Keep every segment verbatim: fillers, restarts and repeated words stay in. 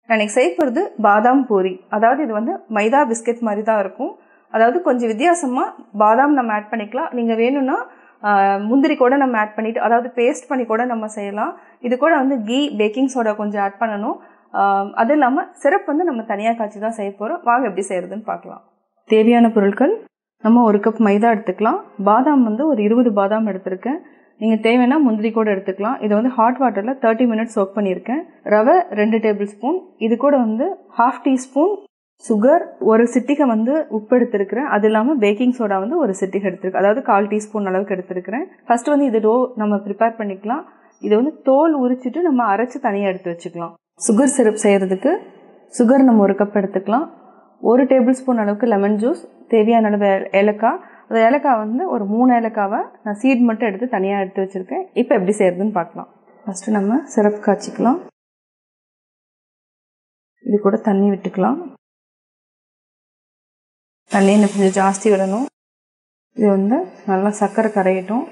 நான் இன்னைக்கு செய்ய போகிறது பாதாம் பூரி. அதாவது இது வந்து மைதா பிஸ்கெட் மாதிரி தான் இருக்கும். அதாவது கொஞ்சம் வித்தியாசமாக பாதாம் நம்ம ஆட் பண்ணிக்கலாம். நீங்கள் வேணும்னா முந்திரி கூட நம்ம ஆட் பண்ணிவிட்டு, அதாவது பேஸ்ட் பண்ணி கூட நம்ம செய்யலாம். இது கூட வந்து கீ பேக்கிங் சோடா கொஞ்சம் ஆட் பண்ணணும். அது இல்லாமல் சிரப் வந்து நம்ம தனியாக காய்ச்சி தான் செய்ய போகிறோம். வாங்க எப்படி செய்கிறதுன்னு பார்க்கலாம். தேவையான பொருட்கள், நம்ம ஒரு கப் மைதா எடுத்துக்கலாம். பாதாம் வந்து ஒரு இருபது பாதாம் எடுத்திருக்கேன். நீங்கள் தேவைன்னா முந்திரி கூட எடுத்துக்கலாம். இதை வந்து ஹாட் வாட்டரில் தேர்ட்டி மினிட்ஸ் சோக் பண்ணியிருக்கேன். ரவை ரெண்டு டேபிள் ஸ்பூன். இது கூட வந்து ஹாஃப் டீஸ்பூன் சுகர், ஒரு சிட்டிகை வந்து உப்பு எடுத்துருக்கிறேன். அது இல்லாமல் பேக்கிங் சோடா வந்து ஒரு சிட்டிகை எடுத்துருக்கேன். அதாவது கால் டீஸ்பூன் அளவுக்கு எடுத்துருக்கிறேன். ஃபர்ஸ்ட் வந்து இது டோ நம்ம ப்ரிப்பேர் பண்ணிக்கலாம். இதை வந்து தோல் உரிச்சிட்டு நம்ம அரைச்சி தனியாக எடுத்து வச்சுக்கலாம். சுகர் சிரப் செய்கிறதுக்கு சுகர் நம்ம ஒரு கப் எடுத்துக்கலாம். ஒரு டேபிள் ஸ்பூன் அளவுக்கு லெமன் ஜூஸ், தேவையான அளவு ஏலக்காய். அந்த ஏலக்காய் வந்து ஒரு மூணு ஏலக்காவை நான் சீட் மட்டும் எடுத்து தனியாக எடுத்து வச்சுருக்கேன். இப்போ எப்படி செய்கிறதுன்னு பார்க்கலாம். ஃபஸ்ட்டு நம்ம சிரப் காய்ச்சிக்கலாம். இது கூட தண்ணி விட்டுக்கலாம். தண்ணி கொஞ்சம் ஜாஸ்தி விடணும். இது வந்து நல்லா சர்க்கரை கரையட்டும்.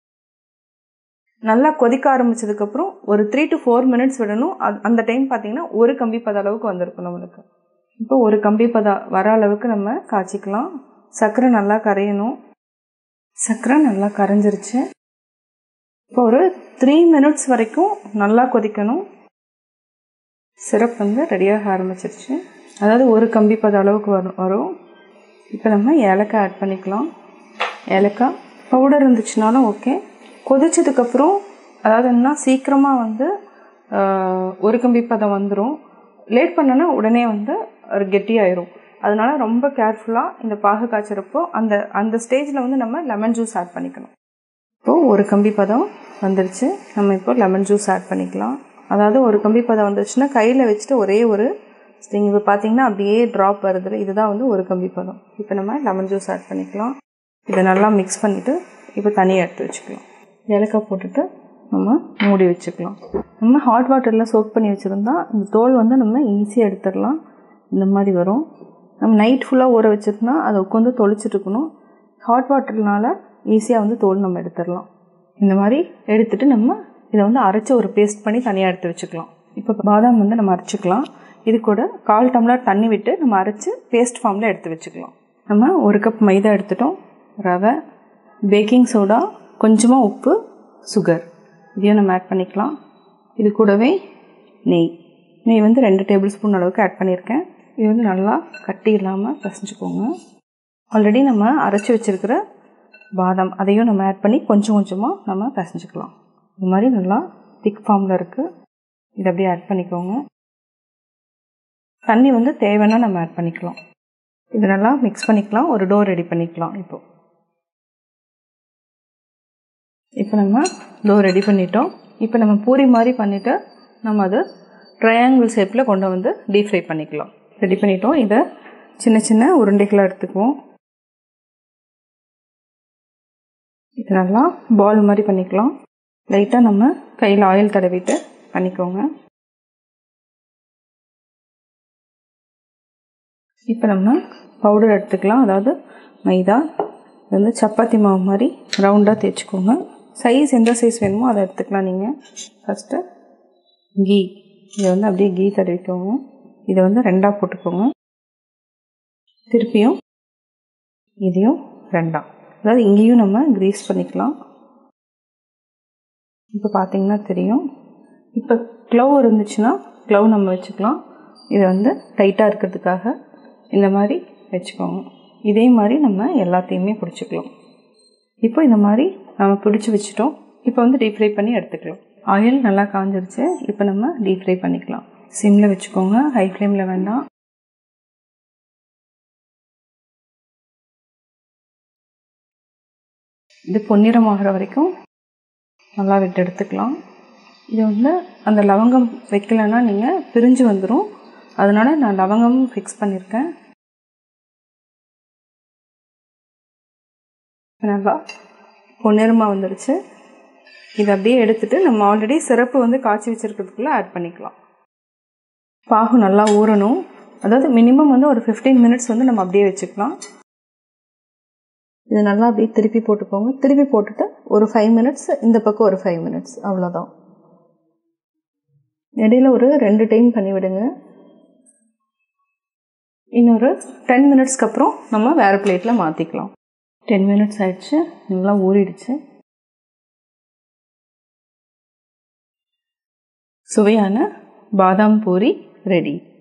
நல்லா கொதிக்க ஆரம்பித்ததுக்கப்புறம் ஒரு த்ரீ டு ஃபோர் மினிட்ஸ் விடணும். அது அந்த டைம் பார்த்திங்கன்னா ஒரு கம்பி பத அளவுக்கு வந்திருக்கும் நம்மளுக்கு. இப்போ ஒரு கம்பி பத வர அளவுக்கு நம்ம காய்ச்சிக்கலாம். சர்க்கரை நல்லா கரையணும். சர்க்கரை நல்லா கரைஞ்சிருச்சு. இப்போ ஒரு த்ரீ மினிட்ஸ் வரைக்கும் நல்லா கொதிக்கணும். சிரப் வந்து ரெடியாக ஆரம்பிச்சிருச்சு. அதாவது ஒரு கம்பி பத அளவுக்கு வரும் வரும் இப்போ நம்ம ஏலக்காய் ஆட் பண்ணிக்கலாம். ஏலக்காய் பவுடர் இருந்துச்சுனாலும் ஓகே. கொதிச்சதுக்கப்புறம் அதாவது என்ன சீக்கிரமாக வந்து ஒரு கம்பி பதம் வந்துடும். லேட் பண்ணோன்னா உடனே வந்து ஒரு கெட்டியாயிரும். அதனால ரொம்ப கேர்ஃபுல்லாக இந்த பாகு காய்ச்சறப்போ அந்த அந்த ஸ்டேஜில் வந்து நம்ம லெமன் ஜூஸ் ஆட் பண்ணிக்கணும். இப்போது ஒரு கம்பி பதம் வந்துருச்சு. நம்ம இப்போ லெமன் ஜூஸ் ஆட் பண்ணிக்கலாம். அதாவது ஒரு கம்பி பதம் வந்துருச்சுன்னா கையில் வச்சுட்டு ஒரே ஒரு ஸ்டிங் இப்போ பார்த்தீங்கன்னா அப்படியே ட்ராப் வருது. இதுதான் வந்து ஒரு கம்பி பதம். இப்போ நம்ம லெமன் ஜூஸ் ஆட் பண்ணிக்கலாம். இதை நல்லா மிக்ஸ் பண்ணிவிட்டு இப்போ தனியாக எடுத்து வச்சுக்கலாம். ஏலக்காய் போட்டுட்டு நம்ம மூடி வச்சுக்கலாம். நம்ம ஹாட் வாட்டரில் சோக் பண்ணி வச்சுருந்தா இந்த தோல் வந்து நம்ம ஈஸியாக எடுத்துடலாம். இந்த மாதிரி வரும். நம்ம நைட் ஃபுல்லாக ஊற வச்சுருந்தா அதை உட்காந்து தொளிச்சிட்டு இருக்கணும். ஹாட் வாட்டர்னால ஈஸியாக வந்து தோல் நம்ம எடுத்துடலாம். இந்த மாதிரி எடுத்துகிட்டு நம்ம இதை வந்து அரைச்சி ஒரு பேஸ்ட் பண்ணி தனியாக எடுத்து வச்சுக்கலாம். இப்போ பாதாம் வந்து நம்ம அரைச்சிக்கலாம். இது கூட கால் டம்ளர் தண்ணி விட்டு நம்ம அரைச்சி பேஸ்ட் ஃபார்மில் எடுத்து வச்சுக்கலாம். நம்ம ஒரு கப் மைதா எடுத்துட்டோம். ரவை, பேக்கிங் சோடா, கொஞ்சமாக உப்பு, சுகர் இதையும் நம்ம ஆட் பண்ணிக்கலாம். இது கூடவே நெய் நெய் வந்து ரெண்டு டேபிள் ஸ்பூன் அளவுக்கு ஆட் பண்ணியிருக்கேன். இது வந்து நல்லா கட்டி இல்லாமல் பசைஞ்சுக்கோங்க. ஆல்ரெடி நம்ம அரைச்சி வச்சுருக்கிற பாதாம் அதையும் நம்ம ஆட் பண்ணி கொஞ்சம் கொஞ்சமாக நம்ம பசைஞ்சுக்கலாம். இது மாதிரி நல்லா திக் ஃபார்மில் இருக்குது. இதை அப்படியே ஆட் பண்ணிக்கோங்க. தண்ணி வந்து தேவைன்னா நம்ம ஆட் பண்ணிக்கலாம். இது நல்லா மிக்ஸ் பண்ணிக்கலாம். ஒரு டோ ரெடி பண்ணிக்கலாம். இப்போ இப்போ நம்ம டோ ரெடி பண்ணிட்டோம். இப்போ நம்ம பூரி மாதிரி பண்ணிவிட்டு நம்ம அது ட்ரையாங்கிள் ஷேப்பில் கொண்டு வந்து டீப் ஃப்ரை பண்ணிக்கலாம். ரெடி பண்ணிட்டோம். இதை சின்ன சின்ன உருண்டைகளாக எடுத்துக்குவோம். இது நல்லா பால் மாதிரி பண்ணிக்கலாம். லைட்டாக நம்ம கையில் ஆயில் தடவிட்டு பண்ணிக்கோங்க. இப்போ நம்ம பவுடர் எடுத்துக்கலாம். அதாவது மைதா இது வந்து சப்பாத்தி மாவு மாதிரி ரவுண்டாக தேய்ச்சிக்கோங்க. சைஸ் எந்த சைஸ் வேணுமோ அதை எடுத்துக்கலாம். நீங்கள் ஃபஸ்ட்டு கீ இதை வந்து அப்படியே கீ தடவிக்கோங்க. இதை வந்து ரெண்டாக போட்டுக்கோங்க. திருப்பியும் இதையும் ரெண்டாக, அதாவது இங்கேயும் நம்ம கிரீஸ் பண்ணிக்கலாம். இப்போ பார்த்தீங்கன்னா தெரியும். இப்போ க்ளவ் இருந்துச்சுன்னா க்ளவ் நம்ம வச்சுக்கலாம். இதை வந்து டைட்டாக இருக்கிறதுக்காக இந்த மாதிரி வச்சுக்கோங்க. இதே மாதிரி நம்ம எல்லாத்தையுமே பிடிச்சிக்கலாம். இப்போ இந்த மாதிரி நம்ம பிடிச்சி வச்சுட்டோம். இப்போ வந்து டீப் ஃப்ரை பண்ணி எடுத்துக்கலாம். ஆயில் நல்லா காஞ்சிருச்சு. இப்போ நம்ம டீப் ஃப்ரை பண்ணிக்கலாம். சிம்மில் வச்சுக்கோங்க, ஹை ஃப்ளேமில் வேண்டாம். இது பொன்னிறமாகிற வரைக்கும் நல்லா விட்டு எடுத்துக்கலாம். இது வந்து அந்த லவங்கம் வைக்கலைன்னா நீங்கள் பிரிஞ்சு வந்துடும். அதனால் நான் லவங்கமும் ஃபிக்ஸ் பண்ணியிருக்கேன். நல்லா பொன்னிறமாக வந்துடுச்சு. இதை அப்படியே எடுத்துகிட்டு நம்ம ஆல்ரெடி சிரப்பு வந்து காய்ச்சி வச்சுருக்கிறதுக்குள்ளே ஆட் பண்ணிக்கலாம். பாகு நல்லா ஊறணும். அதாவது மினிமம் வந்து ஒரு ஃபிஃப்டீன் மினிட்ஸ் வந்து நம்ம அப்படியே வச்சுக்கலாம். இது நல்லா அப்படியே திருப்பி போட்டுக்கோங்க. திருப்பி போட்டுட்டு ஒரு ஃபைவ் மினிட்ஸ் இந்த பக்கம் ஒரு ஃபைவ் மினிட்ஸ் அவ்வளோதான். இடையில ஒரு ரெண்டு டைம் பண்ணிவிடுங்க. இன்னொரு டென் மினிட்ஸ்க்கு அப்புறம் நம்ம வேறு பிளேட்டில் மாற்றிக்கலாம். டென் மினிட்ஸ் ஆயிடுச்சு, நல்லா ஊறிடுச்சு. சுவையான பாதாம் பூரி ரெடி.